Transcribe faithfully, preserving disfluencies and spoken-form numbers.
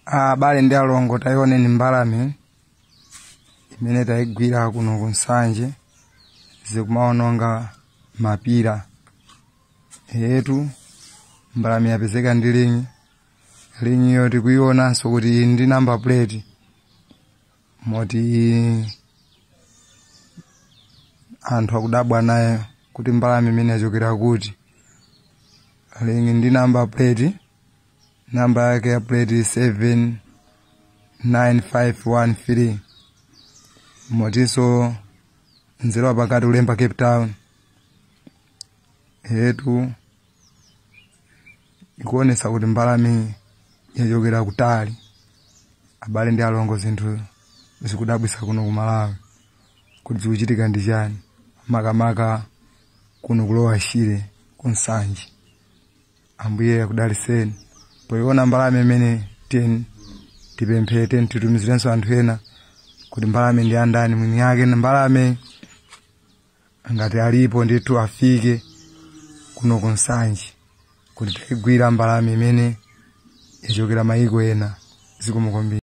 Ah, bale ndi alongo tayione ni Mbalame imene tayigwira kuno ku Nsanje zikumaononga mapira etu. Mbalame yapezeka ndi linyi linyi yo tikuionanso kuti ndi number plate moti anthu akudabwa naye kuti Mbalame imene yachokera kuti linyi ndi number plate. Number yake ya plate seven nine five one three. Motiso nzero pakati ulemba Cape Town. Etu ikuonesa kuti Mbalame yachokera kutali. Abale ndi alongo zinthu zikudabwisa kuno ku Malawi kuti zikuchitika ndi chani makamaka kuno kulowa Shire ku Nsanje. Ambuye akudaliseni poiona Mbalame imene ten tipemphe ten titumizirenso anthu ena kuti Mbalame ndi andani mwini yake. Mbalame ngati alipo ndithu afike kuno ku Nsanje kuti tayigwira Mbalame imene yachokera maiko ena zikomo kwambiri.